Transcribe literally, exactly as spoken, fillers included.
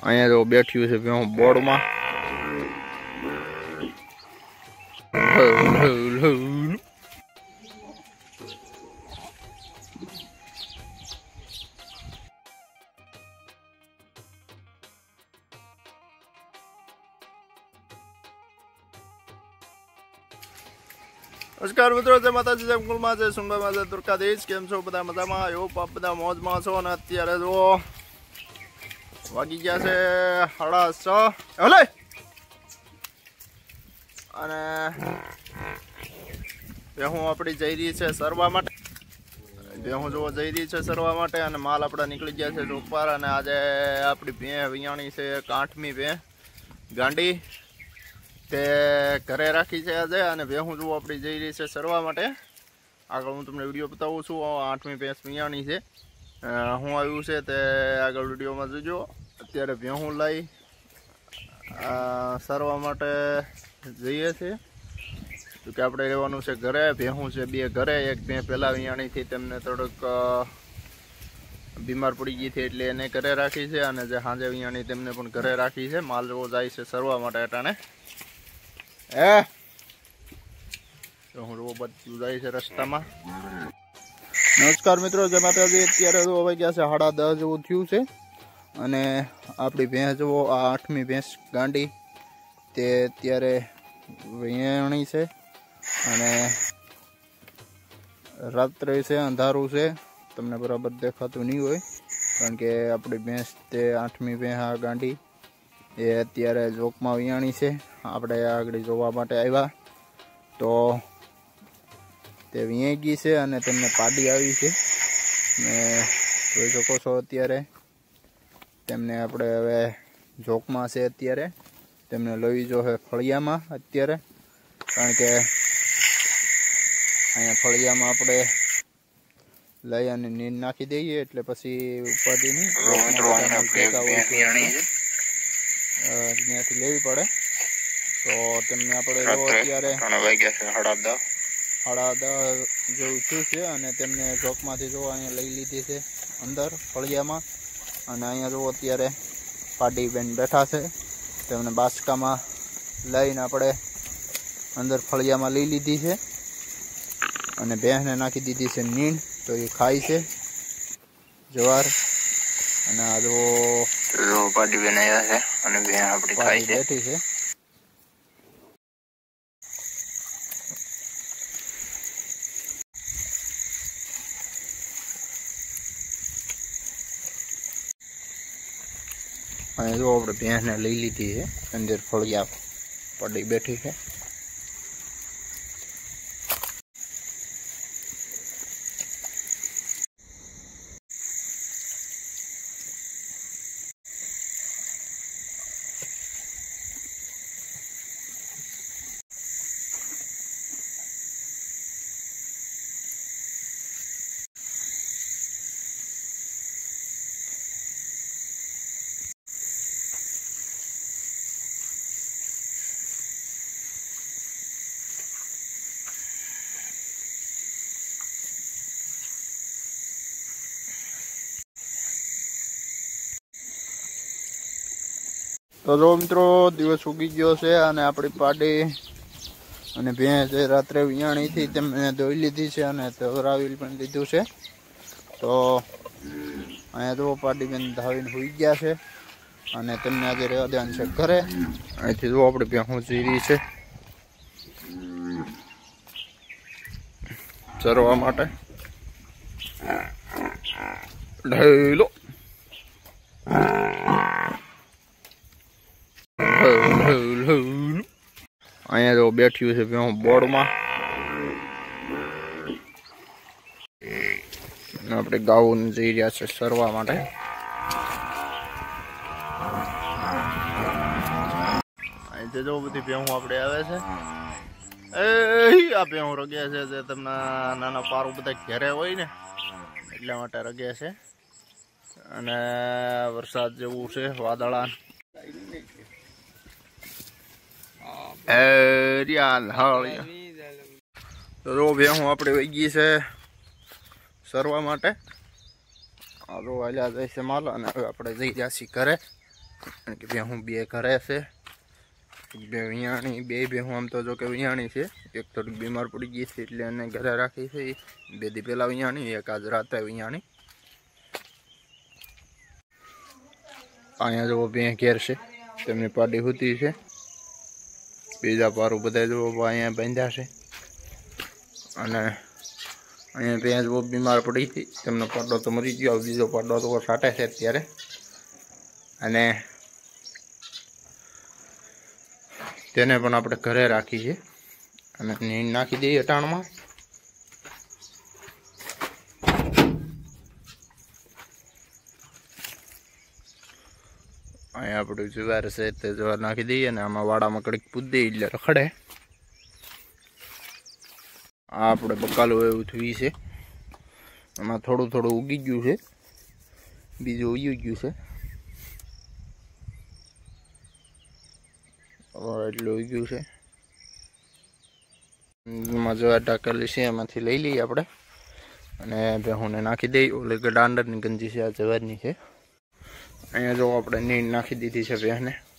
અહીંયા તો બેઠ્યું છે ભેહું બોર્ડમાં. નમસ્કાર મિત્રો, જય માતાજી, જય કુલમાં, જય સુંદરમાં, જય દુર્ગાધીશ. કેમ છો બધા? મજામાં? એવું આપ બધા મોજમાં છો. અને અત્યારે જો વાગી ગયા છે સાડા છ. હલે અને ભેહું આપણી જઈ રહી છે સરવા માટે. ભેહું જોવા જઈ રહી છે સરવા માટે. અને માલ આપણા નીકળી ગયા છે ચોપાર. અને આજે આપણી ભેં વિયાણી છે એક આઠમી ભેં ગાંડી, તે ઘરે રાખી છે આજે. અને ભેહું જો આપણી જઈ રહી છે સરવા માટે. આગળ હું તમને વિડીયો બતાવું છું. આઠમી ભેંસ વિયાણી છે. હું આવ્યું છે તે આગળ વિડીયોમાં જોજો. અત્યારે ભેહું લઈ સરવા માટે જઈએ છીએ. તો કે આપણે રહેવાનું છે ઘરે. ભેહું છે બે ઘરે. એક ભેં પહેલાં વિયાણીથી તેમને થોડુંક બીમાર પડી ગઈ હતી એટલે એને ઘરે રાખી છે. અને જે સાંજે વિયાણી તેમને પણ ઘરે રાખી છે. માલ જેવો જાય છે સરવા માટે અટાણે. હે તો હું રોવો બધું જાય છે રસ્તામાં. નમસ્કાર મિત્રો, જય માતાજી. અત્યારે તો હવે ગયા છે સાડા દસ જેવું થયું છે. અને આપણી ભેંસ જુઓ, આ આઠમી ભેંસ ગાંડી, તે અત્યારે વિયાણી છે. અને રાત્રે છે, અંધારું છે, તમને બરાબર દેખાતું નહીં હોય કારણ કે આપણી ભેંસ તે આઠમી ભેંસ આ ગાંડી એ અત્યારે જોકમાં વિયાણી છે. આપણે આગળ જોવા માટે આવ્યા તો તે વિયાઈ ગઈ છે અને તેમને પાડી આવી છે. ને જોઈ શકો છો અત્યારે તેમને આપણે હવે જોકમાં છે. અત્યારે તેમને લઈ જો છે ફળિયામાં અત્યારે, કારણ કે અહીંયા ફળિયામાં આપણે લઈ અને નીંદ નાખી દઈએ એટલે પછી ઉપાધિની ત્યાંથી લેવી પડે. તો તેમને આપણે જો અત્યારે સાડા દસ જેવું થયું છે. અને તેમને જોકમાંથી જો અહીંયા લઈ લીધી છે અંદર ફળિયામાં. અને અહીંયા જો અત્યારે પાડી બેન બેઠા છે. તેમને બાસકામાં લઈને આપણે અંદર ફળિયામાં લઈ લીધી છે. અને ભેંસને નાખી દીધી છે નીંદ, તો એ ખાય છે જવાર. અને આ જો પાડી બેન આવ્યા છે અને ભેંસ આપણી ખાઈ બેઠી છે. અને જો આપણે ભેંસને લઈ લીધી છે અંદર ફળિયા પડી બેઠી છે. તો જો મિત્રો, દિવસ ઉગી ગયો છે. અને આપણી પાડી અને ભેંસ રાત્રે વિયાણીથી તેમને ધોઈ લીધી છે અને ધોરાવી પણ લીધું છે. તો અહીંયા જો પાડી બેન ધાવીને હોઈ ગયા છે. અને તેમને આજે રહેવા દેવાનું છે ઘરે. અહીંથી જો આપણે ભેંસું જીરી છે ચરવા માટે. ઢેલો અહીંયા તો બેઠ્યું છે ભેહું બોર્ડમાં. આપણે ગાઉન જઈ રહ્યા છે સરવા માટે. અહીંથી જો બધી ભેહું આપણે આવે છે. એ આ ભેહું રગ્યા છે જે તમને નાના પારું બધા ઘેરે હોય ને એટલા માટે રગ્યા છે. અને વરસાદ જેવું છે, વાદળા. તો ભેહું આપણે વહી ગઈ છે સરવા માટે. આ જો હાલ્યા જાય છે માલ. અને હવે આપણે જઈ રહ્યા છીએ ઘરે. કારણ કે ભેહું બે ઘરે છે, બે વિયાણી બે ભેહું આમ તો જો કે વિયાણી છે, એક થોડીક બીમાર પડી ગઈ છે એટલે એને ઘરે રાખી છે. બે દી પહેલાં વિયાણી, એક આજ રાતે વિયાણી. અહીંયા જો બે ઘેર છે, તેમની પાડી હોતી છે. બીજા પારું બધા જો અહીંયા બાંધ્યા છે. અને અહીંયા ભેંસ બહુ બીમાર પડી હતી, તેમનો પાડો તો મરી ગયો, બીજો પાડો તો સાટે છે અત્યારે. અને તેને પણ આપણે ઘરે રાખી છે અને નીંદ નાખી દઈએ અટાણમાં. અહીંયા આપણું જુવાર છે તે જુવાર નાખી દઈએ અને આમાં વાડામાં કડીક પૂરી દઈએ એટલે રખડે. આ આપણે બકાલું એવું થયું છે, આમાં થોડું થોડું ઉગી ગયું છે, બીજું ઉગી ગયું છે. એટલું ઉગ્યું છે. એમાં જુવાર ટાકેલી છે, એમાંથી લઈ લઈએ આપણે અને ભેહુંને નાખી દઈએ. ઓલી દાંડરની ગંજી છે, આ જવારની છે. અહીંયા જો આપણે નીંદ નાખી દીધી છે ભેંસને.